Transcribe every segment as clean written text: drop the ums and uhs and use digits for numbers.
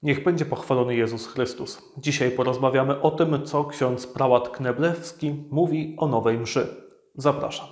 Niech będzie pochwalony Jezus Chrystus. Dzisiaj porozmawiamy o tym, co ksiądz prałat Kneblewski mówi o nowej mszy. Zapraszam.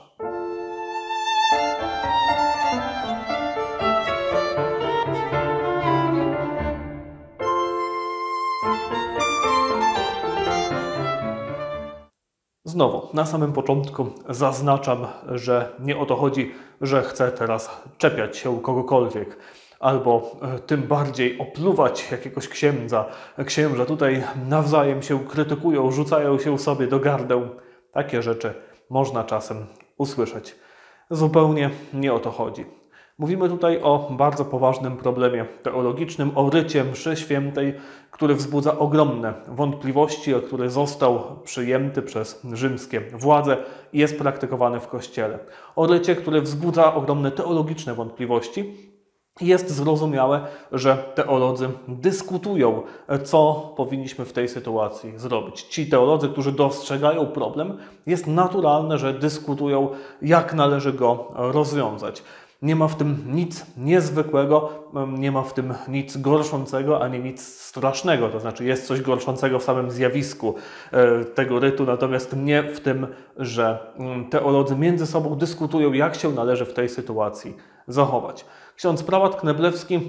Znowu, na samym początku zaznaczam, że nie o to chodzi, że chcę teraz czepiać się kogokolwiek, albo tym bardziej opluwać jakiegoś księdza. Księża tutaj nawzajem się krytykują, rzucają się sobie do gardeł. Takie rzeczy można czasem usłyszeć. Zupełnie nie o to chodzi. Mówimy tutaj o bardzo poważnym problemie teologicznym, o rycie mszy świętej, który wzbudza ogromne wątpliwości, który został przyjęty przez rzymskie władze i jest praktykowany w Kościele. O rycie, który wzbudza ogromne teologiczne wątpliwości. Jest zrozumiałe, że teolodzy dyskutują, co powinniśmy w tej sytuacji zrobić. Ci teolodzy, którzy dostrzegają problem, jest naturalne, że dyskutują, jak należy go rozwiązać. Nie ma w tym nic niezwykłego, nie ma w tym nic gorszącego, ani nic strasznego. To znaczy jest coś gorszącego w samym zjawisku tego rytu, natomiast nie w tym, że teolodzy między sobą dyskutują, jak się należy w tej sytuacji zachować. Ksiądz prałat Kneblewski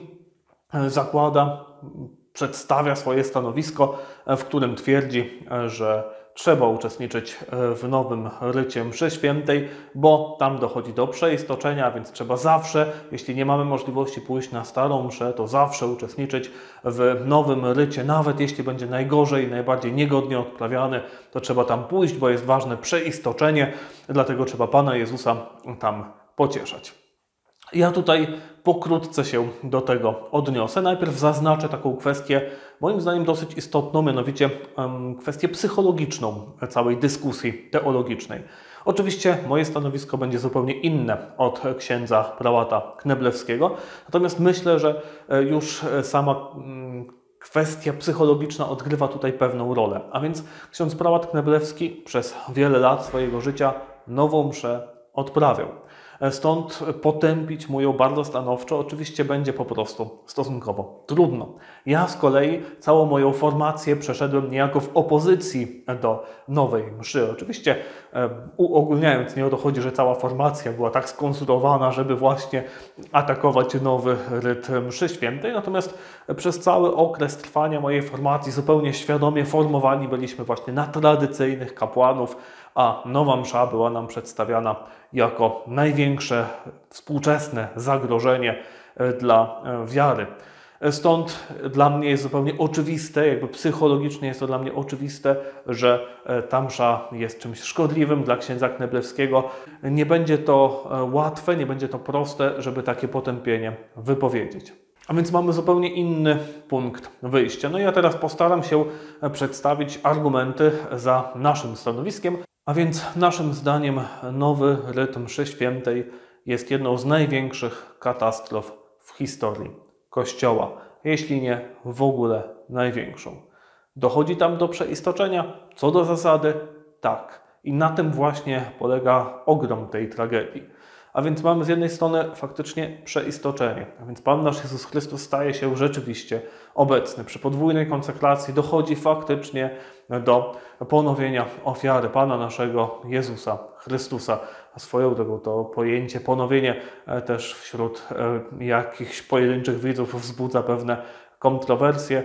przedstawia swoje stanowisko, w którym twierdzi, że trzeba uczestniczyć w nowym rycie mszy świętej, bo tam dochodzi do przeistoczenia, więc trzeba zawsze, jeśli nie mamy możliwości pójść na starą mszę, to zawsze uczestniczyć w nowym rycie, nawet jeśli będzie najgorzej, najbardziej niegodnie odprawiany, to trzeba tam pójść, bo jest ważne przeistoczenie, dlatego trzeba Pana Jezusa tam pocieszać. Ja tutaj pokrótce się do tego odniosę. Najpierw zaznaczę taką kwestię, moim zdaniem dosyć istotną, mianowicie kwestię psychologiczną całej dyskusji teologicznej. Oczywiście moje stanowisko będzie zupełnie inne od księdza prałata Kneblewskiego, natomiast myślę, że już sama kwestia psychologiczna odgrywa tutaj pewną rolę. A więc ksiądz prałat Kneblewski przez wiele lat swojego życia nową mszę odprawiał. Stąd potępić mu ją bardzo stanowczo oczywiście będzie po prostu stosunkowo trudno. Ja z kolei całą moją formację przeszedłem niejako w opozycji do nowej mszy. Oczywiście uogólniając, nie o to chodzi, że cała formacja była tak skonstruowana, żeby właśnie atakować nowy ryt mszy świętej, natomiast przez cały okres trwania mojej formacji zupełnie świadomie formowani byliśmy właśnie na tradycyjnych kapłanów, a nowa msza była nam przedstawiana jako największe współczesne zagrożenie dla wiary. Stąd dla mnie jest zupełnie oczywiste, jakby psychologicznie jest to dla mnie oczywiste, że ta msza jest czymś szkodliwym dla księdza Kneblewskiego. Nie będzie to łatwe, nie będzie to proste, żeby takie potępienie wypowiedzieć. A więc mamy zupełnie inny punkt wyjścia. No i ja teraz postaram się przedstawić argumenty za naszym stanowiskiem. A więc naszym zdaniem nowy rytm mszy świętej jest jedną z największych katastrof w historii Kościoła, jeśli nie w ogóle największą. Dochodzi tam do przeistoczenia, co do zasady tak. I na tym właśnie polega ogrom tej tragedii. A więc mamy z jednej strony faktycznie przeistoczenie. A więc Pan nasz Jezus Chrystus staje się rzeczywiście obecny. Przy podwójnej konsekracji dochodzi faktycznie do ponowienia ofiary Pana naszego Jezusa Chrystusa. A swoją drogą to pojęcie ponowienie też wśród jakichś pojedynczych widzów wzbudza pewne kontrowersje.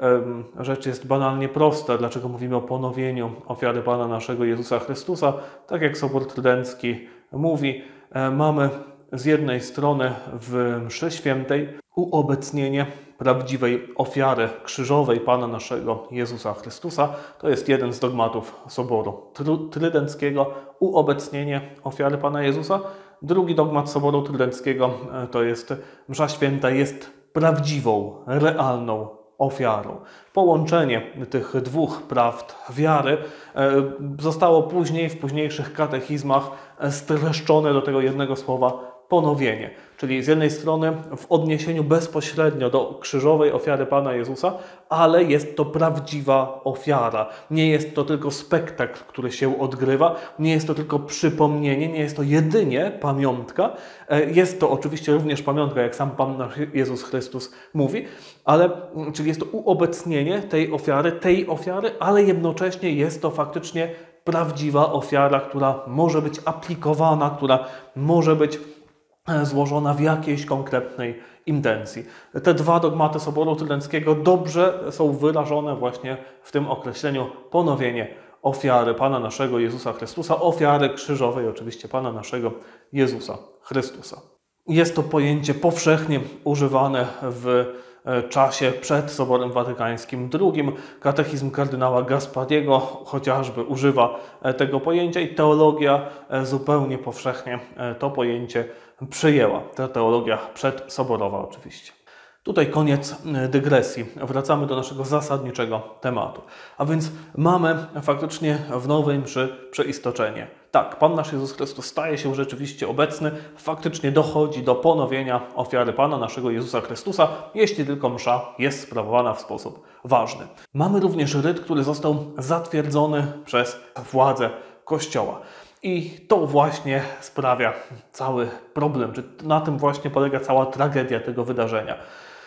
Rzecz jest banalnie prosta. Dlaczego mówimy o ponowieniu ofiary Pana naszego Jezusa Chrystusa? Tak jak Sobór Trydencki mówi, mamy z jednej strony w mszy świętej uobecnienie prawdziwej ofiary krzyżowej Pana naszego Jezusa Chrystusa. To jest jeden z dogmatów Soboru Trydenckiego, uobecnienie ofiary Pana Jezusa. Drugi dogmat Soboru Trydenckiego to jest msza święta jest prawdziwą, realną ofiarą. Połączenie tych dwóch prawd wiary zostało później w późniejszych katechizmach streszczone do tego jednego słowa ponowienie. Czyli z jednej strony w odniesieniu bezpośrednio do krzyżowej ofiary Pana Jezusa, ale jest to prawdziwa ofiara. Nie jest to tylko spektakl, który się odgrywa, nie jest to tylko przypomnienie, nie jest to jedynie pamiątka. Jest to oczywiście również pamiątka, jak sam Pan nasz Jezus Chrystus mówi, ale czyli jest to uobecnienie tej ofiary, ale jednocześnie jest to faktycznie prawdziwa ofiara, która może być aplikowana, która może być złożona w jakiejś konkretnej intencji. Te dwa dogmaty Soboru Trydenckiego dobrze są wyrażone właśnie w tym określeniu ponowienie ofiary Pana naszego Jezusa Chrystusa, ofiary krzyżowej oczywiście Pana naszego Jezusa Chrystusa. Jest to pojęcie powszechnie używane w czasie przed Soborem Watykańskim II. Katechizm kardynała Gaspariego chociażby używa tego pojęcia i teologia zupełnie powszechnie to pojęcie przyjęła. Ta teologia przedsoborowa oczywiście. Tutaj koniec dygresji. Wracamy do naszego zasadniczego tematu. A więc mamy faktycznie w nowej mszy przeistoczenie. Tak, Pan nasz Jezus Chrystus staje się rzeczywiście obecny, faktycznie dochodzi do ponowienia ofiary Pana naszego Jezusa Chrystusa, jeśli tylko msza jest sprawowana w sposób ważny. Mamy również ryt, który został zatwierdzony przez władzę Kościoła. I to właśnie sprawia cały problem, czy na tym właśnie polega cała tragedia tego wydarzenia.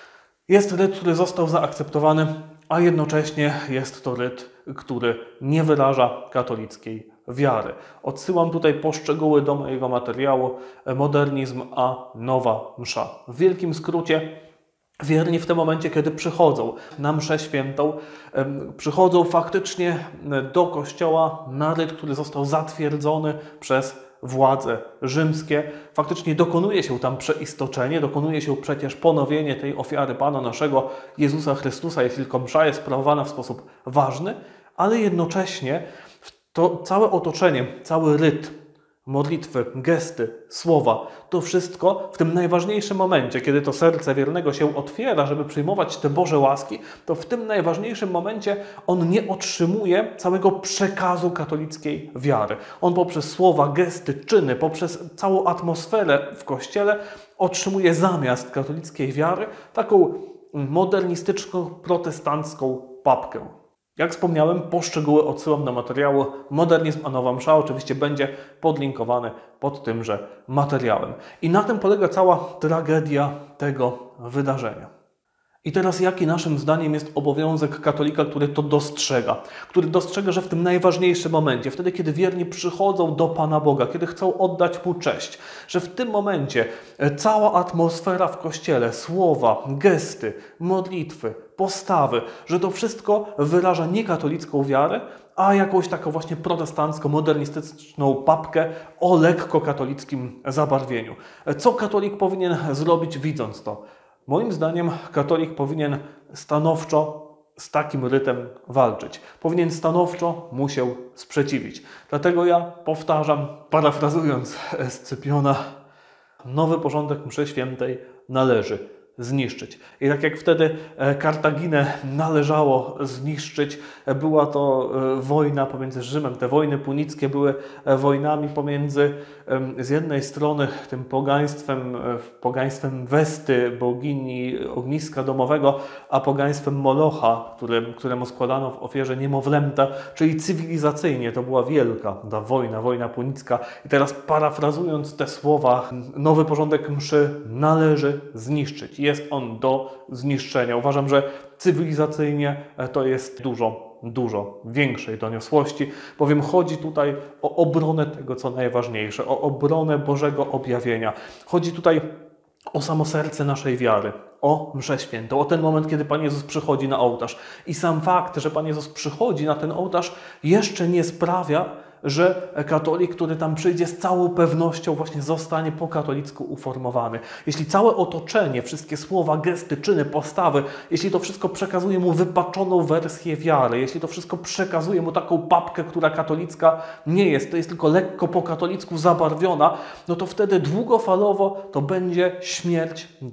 Jest ryt, który został zaakceptowany, a jednocześnie jest to ryt, który nie wyraża katolickiej wiary. Odsyłam tutaj poszczegóły do mojego materiału Modernizm a Nowa Msza. W wielkim skrócie, wierni w tym momencie, kiedy przychodzą na mszę świętą, przychodzą faktycznie do Kościoła na ryt, który został zatwierdzony przez władze rzymskie. Faktycznie dokonuje się tam przeistoczenie, dokonuje się przecież ponowienie tej ofiary Pana naszego Jezusa Chrystusa, jeśli tylko msza jest sprawowana w sposób ważny, ale jednocześnie to całe otoczenie, cały ryt, modlitwy, gesty, słowa, to wszystko w tym najważniejszym momencie, kiedy to serce wiernego się otwiera, żeby przyjmować te Boże łaski, to w tym najważniejszym momencie on nie otrzymuje całego przekazu katolickiej wiary. On poprzez słowa, gesty, czyny, poprzez całą atmosferę w Kościele otrzymuje zamiast katolickiej wiary taką modernistyczną, protestancką papkę. Jak wspomniałem, poszczegóły odsyłam do materiału Modernizm a Nowa Msza. Oczywiście będzie podlinkowany pod tymże materiałem. I na tym polega cała tragedia tego wydarzenia. I teraz jaki naszym zdaniem jest obowiązek katolika, który to dostrzega? Który dostrzega, że w tym najważniejszym momencie, wtedy kiedy wierni przychodzą do Pana Boga, kiedy chcą oddać Mu cześć, że w tym momencie cała atmosfera w Kościele, słowa, gesty, modlitwy, postawy, że to wszystko wyraża nie katolicką wiarę, a jakąś taką właśnie protestancko-modernistyczną papkę o lekko katolickim zabarwieniu. Co katolik powinien zrobić, widząc to? Moim zdaniem katolik powinien stanowczo z takim rytem walczyć. Powinien stanowczo mu się sprzeciwić. Dlatego ja powtarzam, parafrazując Scypiona, nowy porządek mszy świętej należy zniszczyć. I tak jak wtedy Kartaginę należało zniszczyć, była to wojna pomiędzy Rzymem. Te wojny punickie były wojnami pomiędzy z jednej strony tym pogaństwem Westy, bogini ogniska domowego, a pogaństwem Molocha, któremu składano w ofierze niemowlęta, czyli cywilizacyjnie to była wielka ta wojna punicka. I teraz parafrazując te słowa, nowy porządek mszy należy zniszczyć. Jest on do zniszczenia. Uważam, że cywilizacyjnie to jest dużo większej doniosłości, bowiem chodzi tutaj o obronę tego, co najważniejsze, o obronę Bożego objawienia. Chodzi tutaj o samo serce naszej wiary, o mszę świętą, o ten moment, kiedy Pan Jezus przychodzi na ołtarz. I sam fakt, że Pan Jezus przychodzi na ten ołtarz, jeszcze nie sprawia, że katolik, który tam przyjdzie, z całą pewnością właśnie zostanie po katolicku uformowany. Jeśli całe otoczenie, wszystkie słowa, gesty, czyny, postawy, jeśli to wszystko przekazuje mu wypaczoną wersję wiary, jeśli to wszystko przekazuje mu taką papkę, która katolicka nie jest, to jest tylko lekko po katolicku zabarwiona, no to wtedy długofalowo to będzie śmierć dla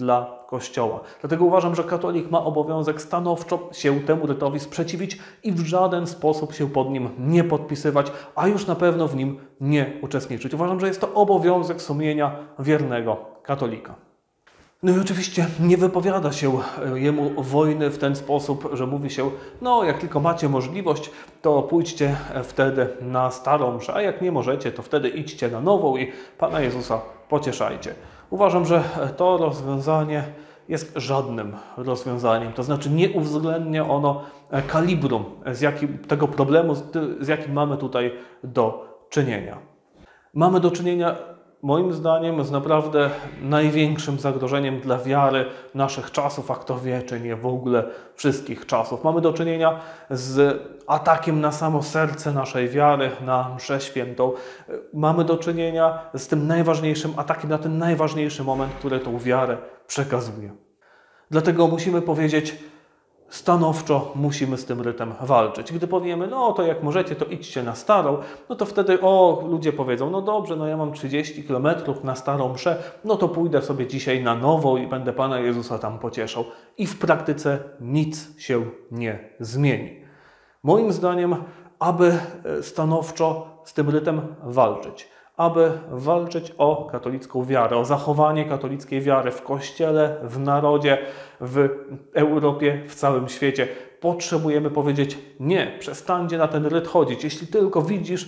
Kościoła. Dlatego uważam, że katolik ma obowiązek stanowczo się temu rytowi sprzeciwić i w żaden sposób się pod nim nie podpisywać, a już na pewno w nim nie uczestniczyć. Uważam, że jest to obowiązek sumienia wiernego katolika. No i oczywiście nie wypowiada się jemu wojny w ten sposób, że mówi się, no jak tylko macie możliwość, to pójdźcie wtedy na starą mszę, a jak nie możecie, to wtedy idźcie na nową i Pana Jezusa pocieszajcie. Uważam, że to rozwiązanie jest żadnym rozwiązaniem, to znaczy nie uwzględnia ono kalibru tego problemu, z jakim mamy tutaj do czynienia. Mamy do czynienia moim zdaniem z naprawdę największym zagrożeniem dla wiary naszych czasów, a kto wie, czy nie w ogóle wszystkich czasów. Mamy do czynienia z atakiem na samo serce naszej wiary, na mszę świętą. Mamy do czynienia z tym najważniejszym atakiem na ten najważniejszy moment, który tą wiarę przekazuje. Dlatego musimy powiedzieć, stanowczo musimy z tym rytem walczyć. Gdy powiemy, no to jak możecie, to idźcie na starą, no to wtedy ludzie powiedzą, no dobrze, no ja mam 30 km na starą mszę, no to pójdę sobie dzisiaj na nową i będę Pana Jezusa tam pocieszał. I w praktyce nic się nie zmieni. Moim zdaniem, aby stanowczo z tym rytem walczyć, aby walczyć o katolicką wiarę, o zachowanie katolickiej wiary w Kościele, w narodzie, w Europie, w całym świecie. Potrzebujemy powiedzieć nie, przestańcie na ten ryt chodzić. Jeśli tylko widzisz,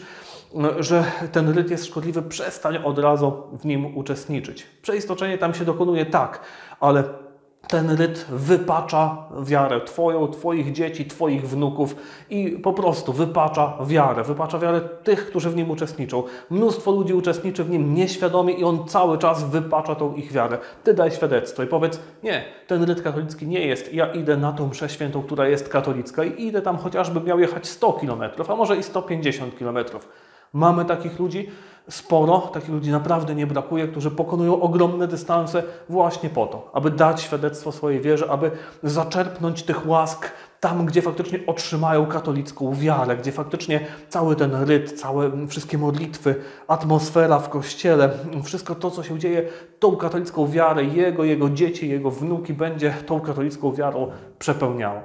że ten ryt jest szkodliwy, przestań od razu w nim uczestniczyć. Przeistoczenie tam się dokonuje tak, ale ten ryt wypacza wiarę Twoją, Twoich dzieci, Twoich wnuków i po prostu wypacza wiarę tych, którzy w nim uczestniczą. Mnóstwo ludzi uczestniczy w nim nieświadomie i on cały czas wypacza tą ich wiarę. Ty daj świadectwo i powiedz, nie, ten ryt katolicki nie jest, ja idę na tą mszę świętą, która jest katolicka i idę tam chociażby miał jechać 100 km, a może i 150 km. Mamy takich ludzi sporo, takich ludzi naprawdę nie brakuje, którzy pokonują ogromne dystanse właśnie po to, aby dać świadectwo swojej wierze, aby zaczerpnąć tych łask tam, gdzie faktycznie otrzymają katolicką wiarę, gdzie faktycznie cały ten ryt, wszystkie modlitwy, atmosfera w Kościele, wszystko to, co się dzieje, tą katolicką wiarę, jego dzieci, jego wnuki będzie tą katolicką wiarą przepełniało.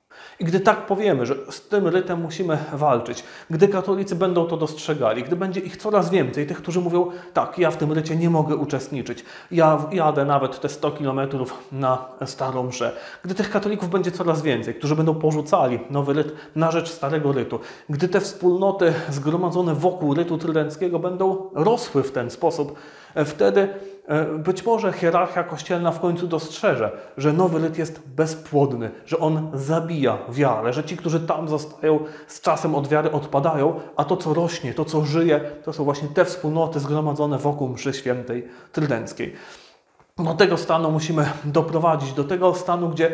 I gdy tak powiemy, że z tym rytem musimy walczyć, gdy katolicy będą to dostrzegali, gdy będzie ich coraz więcej, tych, którzy mówią, tak, ja w tym rycie nie mogę uczestniczyć, ja jadę nawet te 100 km na starą mszę. Gdy tych katolików będzie coraz więcej, którzy będą porzucali nowy ryt na rzecz starego rytu, gdy te wspólnoty zgromadzone wokół rytu trydenckiego będą rosły w ten sposób, wtedy być może hierarchia kościelna w końcu dostrzeże, że nowy ryt jest bezpłodny, że on zabija wiarę, że ci, którzy tam zostają, z czasem od wiary odpadają, a to, co rośnie, to, co żyje, to są właśnie te wspólnoty zgromadzone wokół mszy świętej trydenckiej. Do tego stanu musimy doprowadzić, do tego stanu, gdzie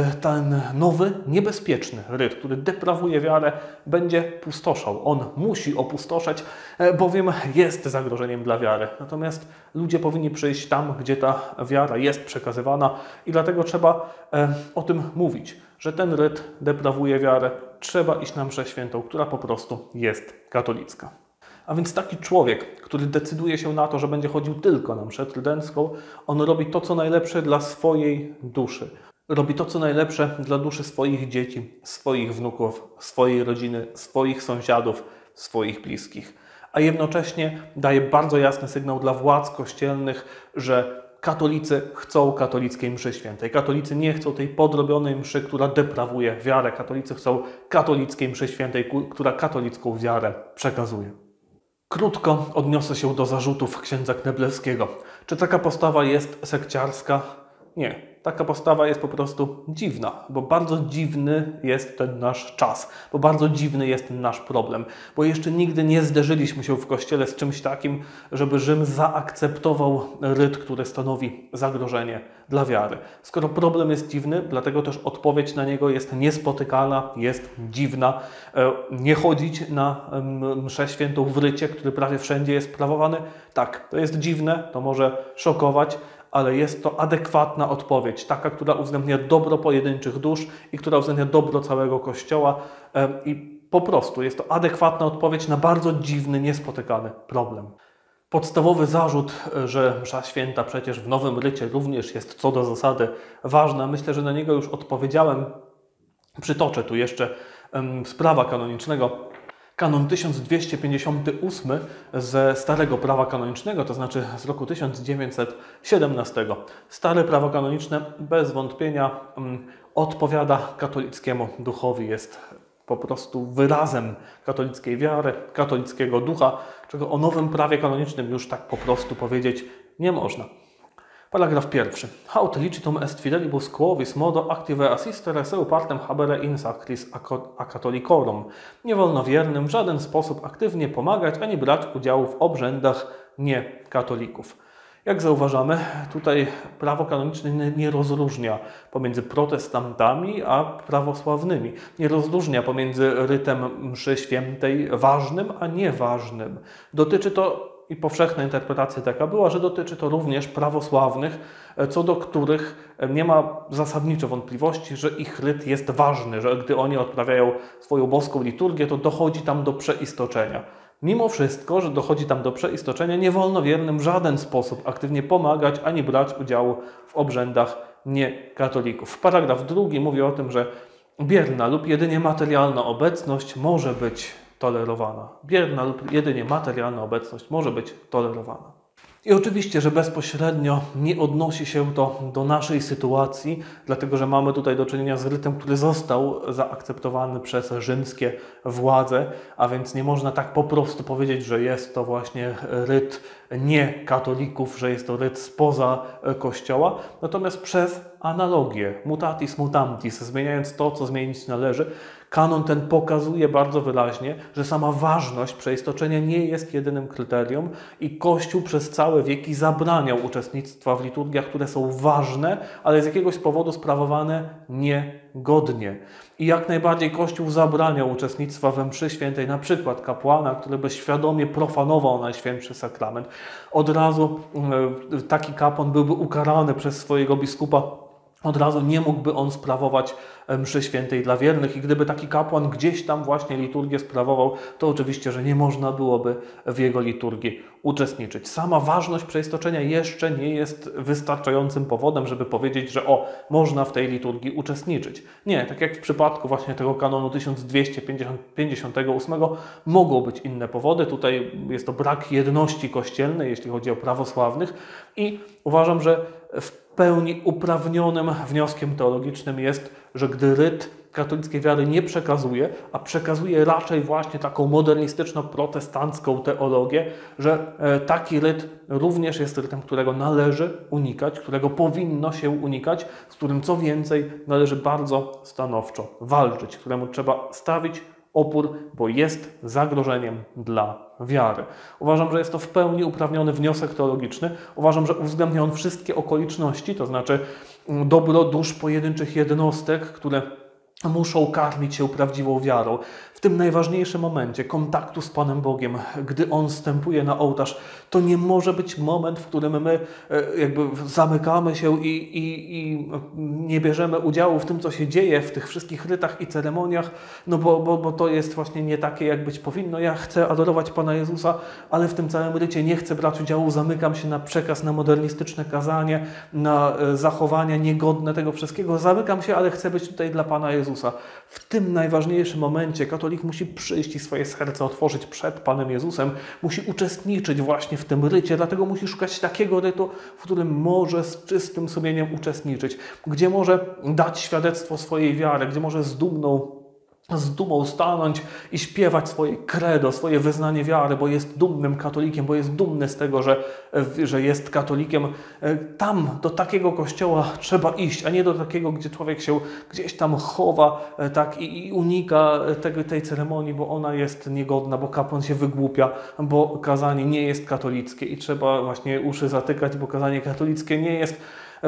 ten nowy, niebezpieczny ryt, który deprawuje wiarę, będzie pustoszał. On musi opustoszeć, bowiem jest zagrożeniem dla wiary. Natomiast ludzie powinni przyjść tam, gdzie ta wiara jest przekazywana i dlatego trzeba o tym mówić, że ten ryt deprawuje wiarę. Trzeba iść na mszę świętą, która po prostu jest katolicka. A więc taki człowiek, który decyduje się na to, że będzie chodził tylko na mszę trydencką, on robi to, co najlepsze dla swojej duszy. Robi to, co najlepsze dla duszy swoich dzieci, swoich wnuków, swojej rodziny, swoich sąsiadów, swoich bliskich. A jednocześnie daje bardzo jasny sygnał dla władz kościelnych, że katolicy chcą katolickiej mszy świętej. Katolicy nie chcą tej podrobionej mszy, która deprawuje wiarę. Katolicy chcą katolickiej mszy świętej, która katolicką wiarę przekazuje. Krótko odniosę się do zarzutów księdza Kneblewskiego. Czy taka postawa jest sekciarska? Nie. Taka postawa jest po prostu dziwna, bo bardzo dziwny jest ten nasz czas, bo bardzo dziwny jest ten nasz problem, bo jeszcze nigdy nie zderzyliśmy się w Kościele z czymś takim, żeby Rzym zaakceptował ryt, który stanowi zagrożenie dla wiary. Skoro problem jest dziwny, dlatego też odpowiedź na niego jest niespotykana, jest dziwna. Nie chodzić na mszę świętą w rycie, który prawie wszędzie jest sprawowany? Tak, to jest dziwne, to może szokować, ale jest to adekwatna odpowiedź, taka, która uwzględnia dobro pojedynczych dusz i która uwzględnia dobro całego Kościoła i po prostu jest to adekwatna odpowiedź na bardzo dziwny, niespotykany problem. Podstawowy zarzut, że msza święta przecież w Nowym Rycie również jest co do zasady ważna, myślę, że na niego już odpowiedziałem. Przytoczę tu jeszcze z prawa kanonicznego. Kanon 1258 ze Starego Prawa Kanonicznego, to znaczy z roku 1917. Stare prawo kanoniczne bez wątpienia odpowiada katolickiemu duchowi, jest po prostu wyrazem katolickiej wiary, katolickiego ducha, czego o nowym prawie kanonicznym już tak po prostu powiedzieć nie można. Paragraf 1. Haud licitum est fidelibus quovis modo active assistere seu partem habere in sacris a catholicorum. Nie wolno wiernym w żaden sposób aktywnie pomagać ani brać udziału w obrzędach niekatolików. Jak zauważamy, tutaj prawo kanoniczne nie rozróżnia pomiędzy protestantami a prawosławnymi. Nie rozróżnia pomiędzy rytem mszy świętej ważnym a nieważnym. Dotyczy to, i powszechna interpretacja taka była, że dotyczy to również prawosławnych, co do których nie ma zasadniczo wątpliwości, że ich ryt jest ważny, że gdy oni odprawiają swoją boską liturgię, to dochodzi tam do przeistoczenia. Mimo wszystko, że dochodzi tam do przeistoczenia, nie wolno wiernym w żaden sposób aktywnie pomagać ani brać udziału w obrzędach niekatolików. Paragraf 2 mówi o tym, że bierna lub jedynie materialna obecność może być tolerowana. Bierna lub jedynie materialna obecność może być tolerowana. I oczywiście, że bezpośrednio nie odnosi się to do naszej sytuacji, dlatego że mamy tutaj do czynienia z rytem, który został zaakceptowany przez rzymskie władze, a więc nie można tak po prostu powiedzieć, że jest to właśnie ryt niekatolików, że jest to ryt spoza Kościoła, natomiast przez analogię, mutatis mutandis, zmieniając to, co zmienić należy, kanon ten pokazuje bardzo wyraźnie, że sama ważność przeistoczenia nie jest jedynym kryterium i Kościół przez całe wieki zabraniał uczestnictwa w liturgiach, które są ważne, ale z jakiegoś powodu sprawowane niegodnie. I jak najbardziej Kościół zabraniał uczestnictwa we mszy świętej, na przykład kapłana, który by świadomie profanował Najświętszy Sakrament. Od razu taki kapłan byłby ukarany przez swojego biskupa. Od razu nie mógłby on sprawować mszy świętej dla wiernych i gdyby taki kapłan gdzieś tam właśnie liturgię sprawował, to oczywiście, że nie można byłoby w jego liturgii uczestniczyć. Sama ważność przeistoczenia jeszcze nie jest wystarczającym powodem, żeby powiedzieć, że można w tej liturgii uczestniczyć. Nie, tak jak w przypadku właśnie tego kanonu 1258 mogą być inne powody. Tutaj jest to brak jedności kościelnej, jeśli chodzi o prawosławnych i uważam, że w pełni uprawnionym wnioskiem teologicznym jest, że gdy ryt katolickiej wiary nie przekazuje, a przekazuje raczej właśnie taką modernistyczno-protestancką teologię, że taki ryt również jest rytem, którego należy unikać, którego powinno się unikać, z którym co więcej należy bardzo stanowczo walczyć, któremu trzeba stawić opór, bo jest zagrożeniem dla wiary. Uważam, że jest to w pełni uprawniony wniosek teologiczny. Uważam, że uwzględnia on wszystkie okoliczności, to znaczy dobro dusz pojedynczych jednostek, które muszą karmić się prawdziwą wiarą. W tym najważniejszym momencie kontaktu z Panem Bogiem, gdy On wstępuje na ołtarz, to nie może być moment, w którym my jakby zamykamy się i nie bierzemy udziału w tym, co się dzieje w tych wszystkich rytach i ceremoniach, no bo to jest właśnie nie takie, jak być powinno. Ja chcę adorować Pana Jezusa, ale w tym całym rycie nie chcę brać udziału, zamykam się na przekaz, na modernistyczne kazanie, na zachowania niegodne tego wszystkiego. Zamykam się, ale chcę być tutaj dla Pana Jezusa. W tym najważniejszym momencie katolik musi przyjść i swoje serce otworzyć przed Panem Jezusem, musi uczestniczyć właśnie w tym rycie, dlatego musi szukać takiego rytu, w którym może z czystym sumieniem uczestniczyć, gdzie może dać świadectwo swojej wiary, gdzie może z dumą stanąć i śpiewać swoje credo, swoje wyznanie wiary, bo jest dumnym katolikiem, bo jest dumny z tego, że jest katolikiem. Tam, do takiego kościoła trzeba iść, a nie do takiego, gdzie człowiek się gdzieś tam chowa tak, i unika tej ceremonii, bo ona jest niegodna, bo kapłan się wygłupia, bo kazanie nie jest katolickie i trzeba właśnie uszy zatykać, bo kazanie katolickie nie jest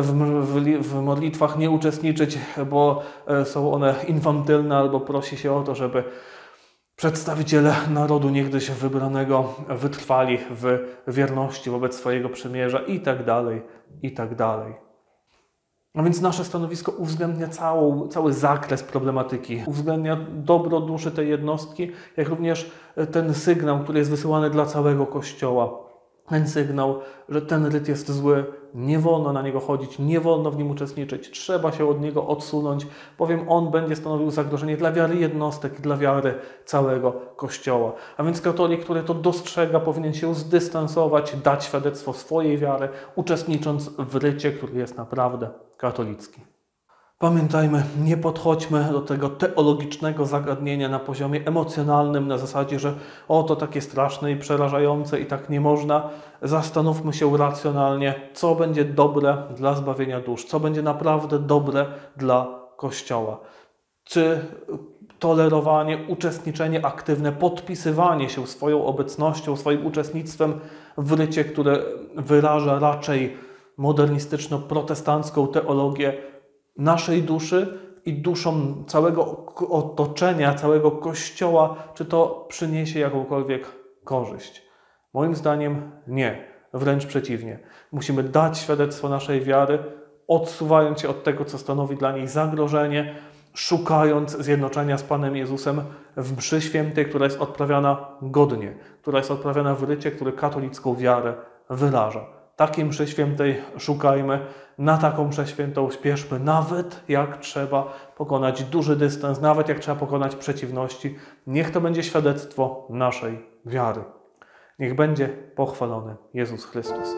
w modlitwach nie uczestniczyć, bo są one infantylne, albo prosi się o to, żeby przedstawiciele narodu niegdyś wybranego wytrwali w wierności wobec swojego przymierza i tak dalej, i tak dalej. A więc nasze stanowisko uwzględnia cały zakres problematyki, uwzględnia dobro duszy tej jednostki, jak również ten sygnał, który jest wysyłany dla całego Kościoła. ten sygnał, że ten ryt jest zły, nie wolno na niego chodzić, nie wolno w nim uczestniczyć, trzeba się od niego odsunąć, bowiem on będzie stanowił zagrożenie dla wiary jednostek i dla wiary całego Kościoła. A więc katolik, który to dostrzega, powinien się zdystansować, dać świadectwo swojej wiary, uczestnicząc w rycie, który jest naprawdę katolicki. Pamiętajmy, nie podchodźmy do tego teologicznego zagadnienia na poziomie emocjonalnym, na zasadzie, że o, to takie straszne i przerażające i tak nie można. Zastanówmy się racjonalnie, co będzie dobre dla zbawienia dusz, co będzie naprawdę dobre dla Kościoła. Czy tolerowanie, uczestniczenie aktywne, podpisywanie się swoją obecnością, swoim uczestnictwem w rycie, które wyraża raczej modernistyczno-protestancką teologię naszej duszy i duszą całego otoczenia, całego Kościoła, czy to przyniesie jakąkolwiek korzyść? Moim zdaniem nie, wręcz przeciwnie. Musimy dać świadectwo naszej wiary, odsuwając się od tego, co stanowi dla niej zagrożenie, szukając zjednoczenia z Panem Jezusem w mszy świętej, która jest odprawiana godnie, która jest odprawiana w rycie, który katolicką wiarę wyraża. Takiej mszy świętej szukajmy, na taką mszę świętą śpieszmy, nawet jak trzeba pokonać duży dystans, nawet jak trzeba pokonać przeciwności. Niech to będzie świadectwo naszej wiary. Niech będzie pochwalony Jezus Chrystus.